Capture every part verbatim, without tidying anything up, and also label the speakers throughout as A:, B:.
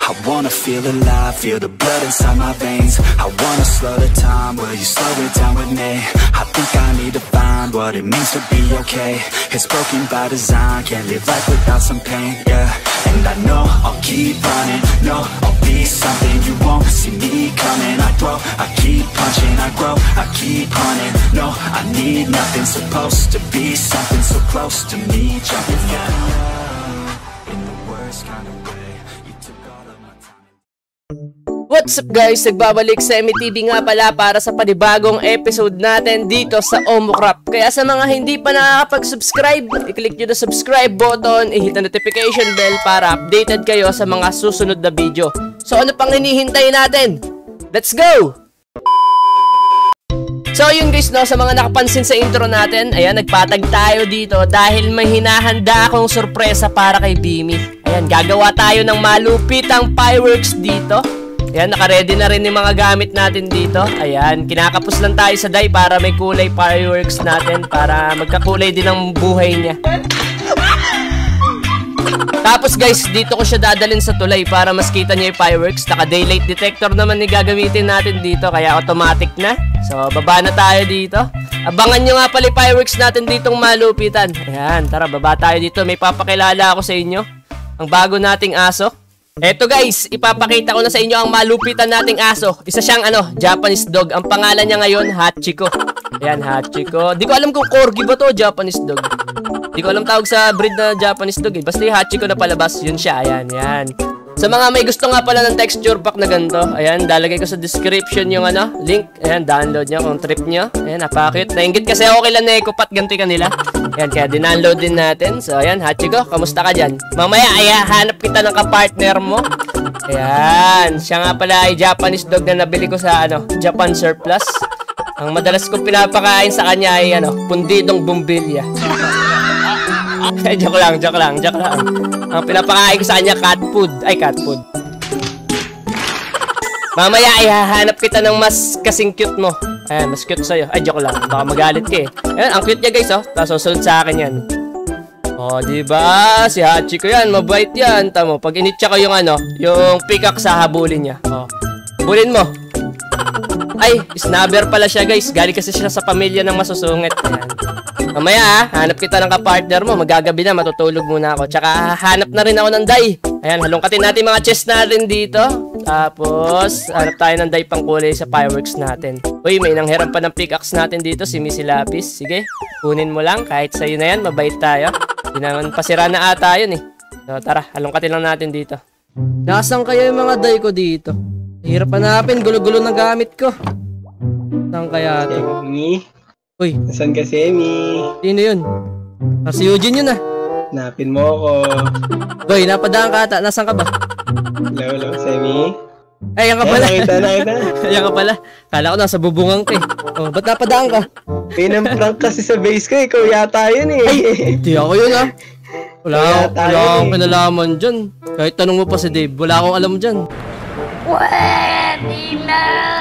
A: I wanna feel alive, feel the blood inside my veins. I wanna slow the time, will you slow it down with me? I think I need to find what it means to be okay. It's broken by design, can't live life without some pain, yeah. And I know I'll keep running, no, I'll be something you won't see me coming. I grow, I keep punching, I grow, I keep hunting. No, I need nothing, supposed to be something so close to me. Jumping out of love in the worst kind of way. You took all of my time.
B: What's up guys? Nagbabalik sa M E T V nga pala para sa panibagong episode natin dito sa Omocraft. Kaya sa mga hindi pa nakakapag-subscribe, i-click nyo na subscribe button, i-hit na notification bell para updated kayo sa mga susunod na video. So ano pang hinihintay natin? Let's go! So yun guys, no, sa mga nakapansin sa intro natin, ayan, nagpatag tayo dito dahil may hinahanda akong sorpresa para kay Bimi. Ayan, gagawa tayo ng malupitang fireworks dito. Ayan, naka-ready na rin yung mga gamit natin dito. Ayan, kinakapos lang tayo sa die para may kulay fireworks natin, para magkakulay din ang buhay niya. Tapos guys, dito ko siya dadalhin sa tulay para mas kita niya yung fireworks. Naka-daylight detector naman yung gagamitin natin dito, kaya automatic na. So, baba na tayo dito. Abangan nyo nga pala yung fireworks natin ditong malupitan. Ayan, tara, baba tayo dito. May papakilala ako sa inyo. Ang bago nating aso. Eto guys, ipapakita ko na sa inyo ang malupitan nating aso. Isa siyang ano, Japanese dog. Ang pangalan niya ngayon, Hachiko. Ayan, Hachiko. Di ko alam kung corgi ba to, Japanese dog. Di ko alam tawag sa breed na Japanese dog eh. Basta yung Hachiko na palabas, yun siya. Ayan, yan. Sa mga may gusto nga pala ng texture pack na ganito, ayan, dalagay ko sa description yung ano, link. Ayan, download nyo kung trip nyo. Ayan, napakit. Nainggit kasi ako kila Nekopat, ganito kanila. Ayan, kaya dindownload din natin. So, ayan, Hachiko, kamusta ka dyan? Mamaya, ay hanap kita ng kapartner mo. Ayan, siya nga pala ay Japanese dog na nabili ko sa ano, Japan Surplus. Ang madalas kong pinapakain sa kanya ay ano, pundidong bumbilya. Ay, joke lang, joke lang, joke lang. Ang pinapakain ko sa kanya, cat food. Ay, cat food. Mamaya, ay hahanap kita ng mas kasing cute mo. Ayan, mas cute sa'yo. Ay, joke lang. Baka magalit ka eh. Ayan, ang cute niya guys, oh. Tapos susunod sa akin yan. Oh, diba? Si Hachiko yan. Mabait yan. Tamo, pag initcha ko yung ano, yung pickaxe sa habulin niya. Oh. Habulin mo. Ay, snubber pala siya guys. Galing kasi siya sa pamilya ng masusungit. Ayan. Mamaya ha, hanap kita ng kapartner mo. Magagabi na, matutulog muna ako. Tsaka hanap na rin ako ng dye. Ayan, halongkatin natin mga chest natin dito. Tapos, hanap tayo ng dye pang kulay sa fireworks natin. Uy, may nanghiram pa ng pickaxe natin dito, si Missy Lapis. Sige, kunin mo lang. Kahit sa'yo na yan, mabait tayo. Hindi naman pasira na ata yun eh. So, tara, halongkatin lang natin dito. Nasaan kaya yung mga dye ko dito? Hirap hanapin, gulo-gulo na gamit ko. Saan kaya ito? Uy,
C: saan ka, Semi?
B: Sino yun? Ah, si Eugene yun ah.
C: Hanapin mo ako.
B: Boy, napadaan ka ata. Nasaan ka ba?
C: Hello, hello, Semi.
B: Ay, yan ka pala.
C: Nakita, nakita.
B: Yan ka pala. Kala ko nasa bubungang ka eh. Oh, ba't napadaan ka?
C: Pinam-prank kasi sa base ko. Ikaw yata yun eh.
B: Ay, di ako yun ah. Wala, wala akong pinalaman dyan. Kahit tanong mo pa si Dave, wala akong alam dyan.
D: Pwede na!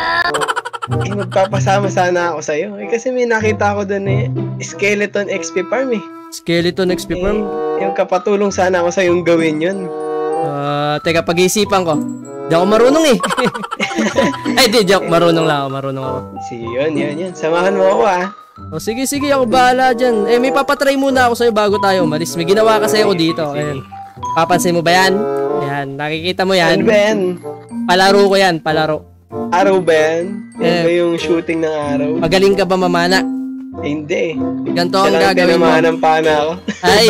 C: Eh, magpapasama sana ako sa'yo. Eh, kasi may nakita ako doon eh. Skeleton X P Farm eh.
B: Skeleton X P Farm?
C: Eh, yung kapatulong sana ako sa'yo gawin yun.
B: Ah, uh, teka, pag-iisipan ko. Di ako marunong eh. Ay, di, joke. Marunong lang ako, marunong ako.
C: Sige, yun, yun, yun. Samahan mo ako ah.
B: O, sige, sige. Ako bahala dyan. Eh, may papatry muna ako sa'yo bago tayo umalis. May ginawa kasi ako dito. Ayan. Papansin mo ba yan? Ayan, nakikita mo yan?
C: Ano ba yan?
B: Palaro ko yan, palaro.
C: Araw ba yan? Yan
B: eh,
C: ba yung shooting ng araw?
B: Magaling ka ba mamana?
C: Eh, hindi eh.
B: Ganito ang gagawin mo.
C: Kailangan ng pana ako.
B: Ay!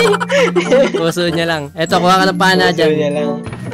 B: Puso niya lang. Eto, kuha ka ng pana
C: Puso
B: dyan.
C: Puso niya lang.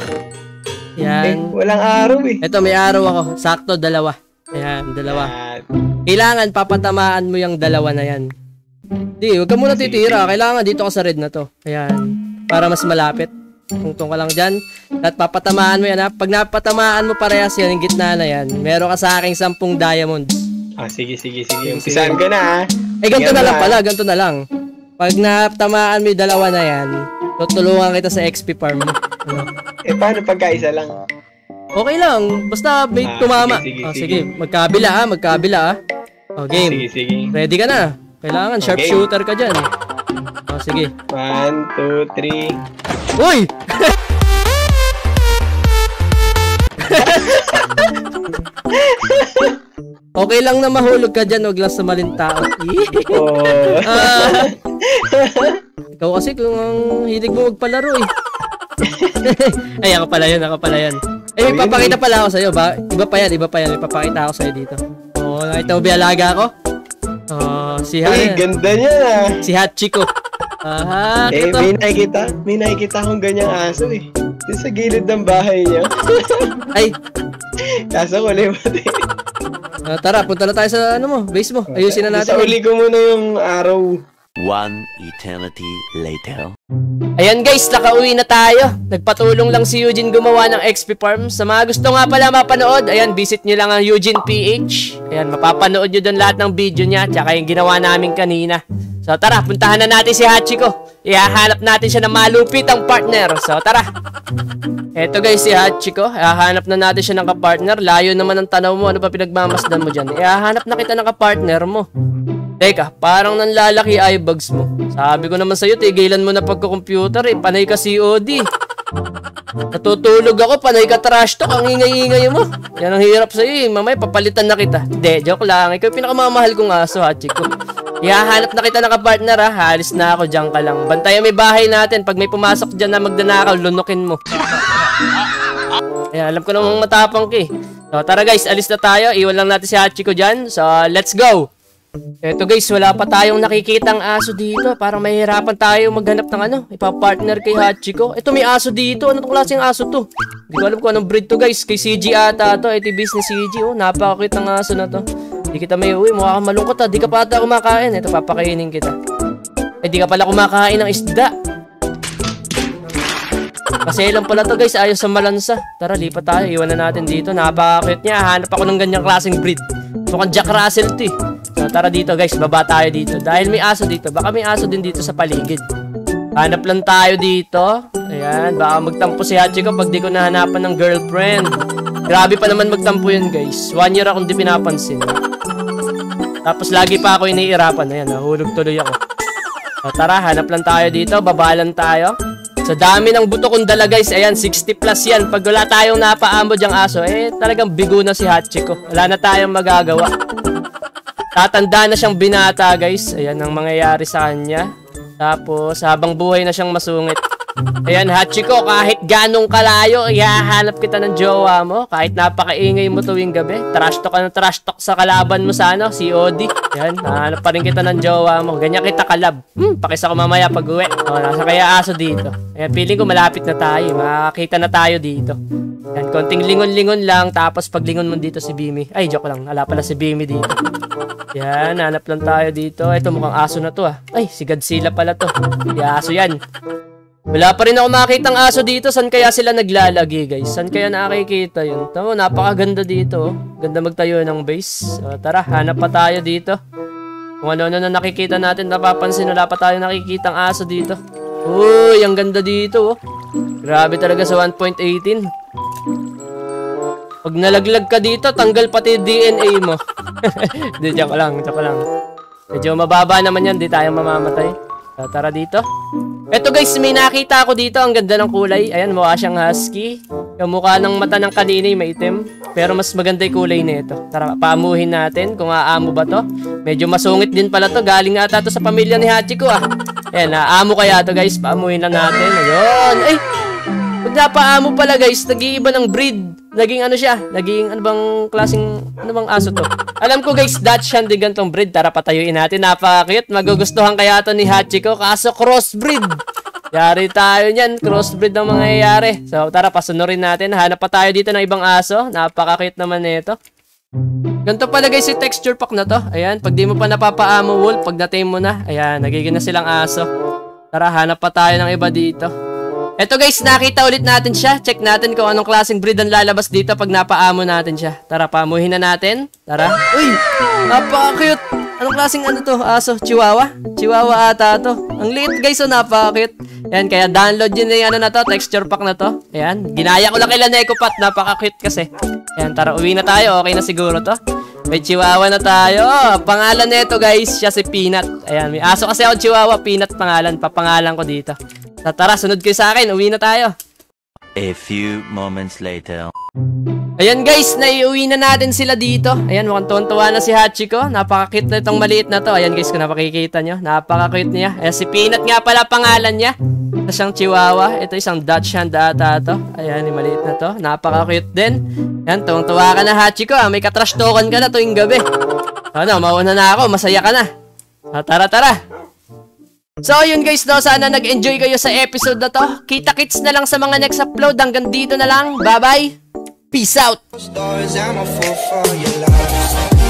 B: Yan.
C: Eh, walang araw eh.
B: Eto, may araw ako. Sakto, dalawa. Ayan, dalawa. Yan. Kailangan papatamaan mo yung dalawa na yan. Di, huwag ka muna titira. Kailangan dito ka sa red na to. Ayan. Para mas malapit. Tungtong ka lang dyan. At papatamaan mo yan ha. Pag napatamaan mo parehas yan, yung gitna na yan, meron ka sa aking sampung diamonds.
C: Ah, sige, sige, sige. Umpisahan ka na ha.
B: Eh, ganito na lang pala. Ganito na lang. Pag napatamaan mo yung dalawa na yan, tutulungan kita sa X P farm mo. Ano?
C: Eh, paano pagkaisa lang?
B: Okay lang. Basta may
C: ah,
B: tumama.
C: Sige, sige,
B: oh,
C: sige.
B: sige. Magkabila ha. Magkabila ha. O, game.
C: Sige, sige.
B: Ready ka na. Kailangan. Sharpshooter ka dyan. O, sige.
C: One, two, three.
B: Uy! Okay lang na mahulog ka dyan, huwag lang sa maling tao.
C: Oh.
B: Ah, ikaw kasi kung ang hilig mo magpalaro eh. Ay, ako pala yun, ako pala yun. Eh, may papakita pala ako sa'yo. Ba? Iba pa yan, iba pa yan. May papakita ako sa'yo dito. Oo, oh, nakita mo ba alaga ako? Oh, si Ha.
C: Ay, ganda niya ah.
B: Si Hachiko. Aha,
C: Eh,
B: ito.
C: may nakikita, may nakikita akong ganyang aso eh. Doon sa gilid ng bahay niya.
B: Ay,
C: Kaso kulay mati.
B: ah, tara, punta na tayo sa ano mo, base mo. Ayusin na natin.
C: Sa uli ko muna yung araw.
D: One eternity later.
B: Ayan guys, nakauwi na tayo. Nagpatulong lang si Eugene gumawa ng X P farm. Sa mga gusto nga pala mapanood, ayan, visit nyo lang ang Eugene P H. Ayan, mapapanood nyo doon lahat ng video niya, tsaka yung ginawa namin kanina. So tara, puntahan na natin si Hachiko. Ihahanap natin siya ng malupitang partner. So tara. Eto guys, si Hachiko. Ihahanap na natin siya ng kapartner. Layo naman ang tanaw mo, ano ba pinagmamasdan mo dyan? Ihahanap na kita ng kapartner mo. Teka, parang nanlalaki eyebags mo. Sabi ko naman sa'yo, tigilan mo na pagko-computer eh. Panay ka C O D. Natutulog ako, panay ka trash talk. Ang ingay-ingay mo. Yan ang hirap sa'yo eh. Mamaya papalitan na kita. Hindi, joke lang. Ikaw yung pinakamamahal kong aso, Hachiko. Ihahanap na kita ng kapartner ha. Halis na ako, dyan ka lang. Bantayan may bahay natin. Pag may pumasok dyan na magdanakaw, lunukin mo. Eh, alam ko namang matapang ka eh. So, tara guys, alis na tayo. Iwan lang natin si Hachiko dyan. So, let's go! Eto guys, wala pa tayong nakikitang aso dito. Parang mahihirapan tayo maghanap ng ano, ipapartner kay Hachiko. Eto, may aso dito. Ano itong klaseng aso to? Hindi ko alam kung anong breed to guys. Kay C G ata to. Ito business C G. Oh, napakakit ng aso na to. Hindi kita may uwi. Mukha kang malungkot ha. Di ka pa ata kumakain. Ito, papakainin kita. Eh, di ka pala kumakain ng isda. Kasi lang pala to guys. Ayos sa malansa. Tara, lipat tayo. Iwan na natin dito. Napakakit niya. Hanap ako ng ganyang klaseng breed. Mukhang Jack Russell to eh. So, tara dito guys, baba tayo dito. Dahil may aso dito, baka may aso din dito sa paligid. Hanap lang tayo dito. Ayan, baka magtampo si Hachiko pag di ko nahanapan ng girlfriend. Grabe pa naman magtampo yun guys. One year akong di pinapansin. Tapos lagi pa ako iniirapan. Ayan, nahulog tuloy ako. So, tara, hanap lang tayo dito. Baba lang tayo. Sa dami ng buto kong dala guys, ayan, sixty plus yan. Pag wala tayong napaamo dyang aso, eh, talagang bigo na si Hachiko. Wala na tayong magagawa. Tatanda na siyang binata guys. Ayan ang mangyayari sa kanya. Tapos habang buhay na siyang masungit. Ayan Hachiko, kahit ganong kalayo, ihahanap kita ng jowa mo. Kahit napakaingay mo tuwing gabi. Trash talk ka ng trash talk sa kalaban mo sa ano, C O D. Ayan, nahanap pa rin kita ng jowa mo. Ganyan kita kalab. Hmm, pakisa ko mamaya pag uwi. O, nasa kaya aso dito. Ayan, feeling ko malapit na tayo. Makakita na tayo dito. Ayan, konting lingon-lingon lang. Tapos pag lingon mo dito si Bimi. Ay, joke lang. Wala pala si Bimi dito. Yan, hanap lang tayo dito. Ito, mukhang aso na to ah. Ay, si Godzilla pala to. Di aso yan. Wala pa rin ako makikitang aso dito. San kaya sila naglalagi guys? San kaya nakikita yun? Tama, napakaganda dito. Ganda magtayo ng base. So, tara, hanap pa tayo dito. Kung ano-ano na nakikita natin, napapansin, wala pa tayo nakikitang aso dito. Uy, ang ganda dito oh. Grabe talaga sa one point one eight. Pag nalaglag ka dito, tanggal pati D N A mo. Di, joke lang, joke lang. Medyo mababa naman yan, di tayo mamamatay. So, tara dito. Eto guys, may nakita ako dito. Ang ganda ng kulay. Ayan, mukha siyang husky. Yung mukha ng mata ng kanina may itim. Pero mas maganda yung kulay nito. Tara, paamuhin natin kung aamo ba to. Medyo masungit din pala to. Galing ata to sa pamilya ni Hachiko ah. Ayan, aamo kaya to guys. Paamuhin na natin. Ayun. Ay! Pag napaamo pala guys, nag-iiba ng breed. Naging ano siya? Naging ano bang klaseng, ano bang aso to? Alam ko guys, Dutch yan din gantong breed. Tara patayuin natin. Napaka-cute. Magugustuhan kaya to ni Hachiko. Kaso crossbreed. Yari tayo niyan. Crossbreed ang mangyayari. So tara, pasunurin natin. Hanap pa tayo dito ng ibang aso. Napaka-cute naman nito. Ganito pala guys yung texture pack na to. Ayan, pag di mo pa napapaamo wolf, pag na-tame mo na, ayan, nagiging na silang aso. Tara, hanap pa tayo ng iba dito. Eto guys, nakita ulit natin siya. Check natin kung anong klaseng breed ang lalabas dito pag napaamo natin siya. Tara, paamuhin na natin. Tara. Uy! Napaka-cute! Anong klaseng ano to? Aso? Chihuahua? Chihuahua ata to. Ang liit guys, so napaka-cute. Ayan, kaya download yun na yung ano na to, texture pack na to. Ayan, ginaya ko lang kila Nekopat. Napaka-cute kasi. Ayan, tara, uwi na tayo. Okay na siguro to. May chihuahua na tayo. Oh, pangalan nito guys, siya si Peanut. Ayan, may aso kasi ako chihuahua. Peanut pangalan. Papangalan ko dito. Tara, sunod kayo sa akin. Uwi na tayo.
D: A few moments later.
B: Ayan guys, naiuwi na natin sila dito. Ayan, mukhang tuwan-tuwa na si Hachiko. Napaka-cute na itong maliit na to. Ayan guys, kung napakikita nyo, napaka-cute niya. Ayan, si Peanut nga pala pangalan niya. Ito siyang chihuahua. Ito isang Dachshund ata to. Ayan, yung maliit na to. Napaka-cute din. Ayan, tuwang-tuwa ka na Hachiko. May katrash token ka na tuwing gabi. Ano, mauna na ako. Masaya ka na. Ah, tara, tara. So, yun guys, no, sana nag-enjoy kayo sa episode na to. Kita-kits na lang sa mga next upload. Hanggang dito na lang. Bye-bye. Peace out.
E: Stars, I'm a fool for your love.